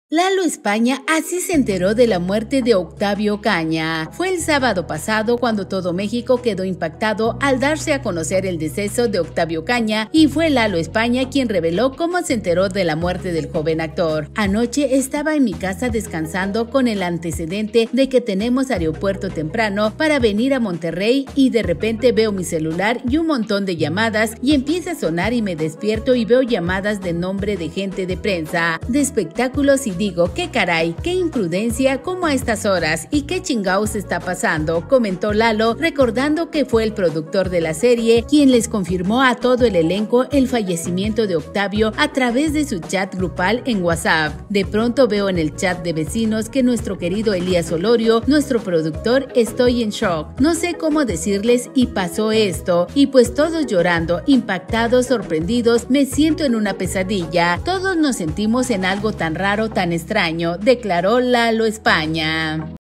Lalo España así se enteró de la muerte de Octavio Ocaña. Fue el sábado pasado cuando todo México quedó impactado al darse a conocer el deceso de Octavio Ocaña, y fue Lalo España quien reveló cómo se enteró de la muerte del joven actor. Anoche estaba en mi casa descansando con el antecedente de que tenemos aeropuerto temprano para venir a Monterrey, y de repente veo mi celular y un montón de llamadas y empieza a sonar y me despierto y veo llamadas de nombre de gente de prensa, de espectáculos, y digo, qué caray, qué imprudencia, cómo a estas horas y qué chingaos está pasando, comentó Lalo, recordando que fue el productor de la serie quien les confirmó a todo el elenco el fallecimiento de Octavio a través de su chat grupal en WhatsApp. De pronto veo en el chat de vecinos que nuestro querido Elías Olorio, nuestro productor, estoy en shock, no sé cómo decirles y pasó esto, y pues todos llorando, impactados, sorprendidos, me siento en una pesadilla, todos nos sentimos en algo tan raro, tan extraño, declaró Lalo España.